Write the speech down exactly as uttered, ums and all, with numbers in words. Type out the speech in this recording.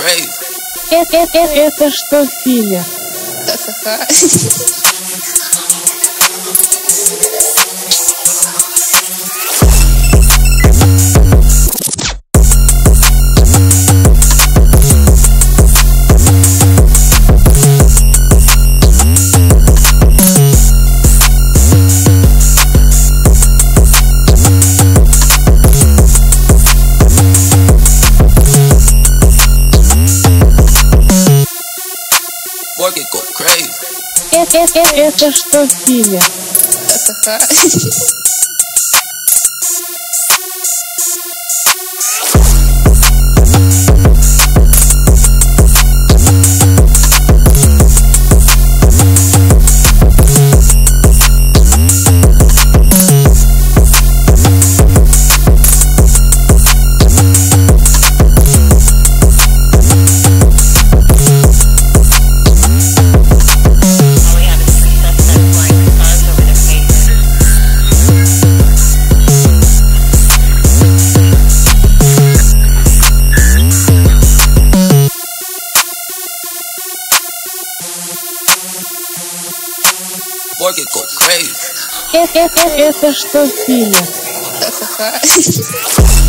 crazy. Это, это, это что в фильме? Work it go crazy. Это, это, это что в фильме? Work it go crazy. Это, это, это что в фильме?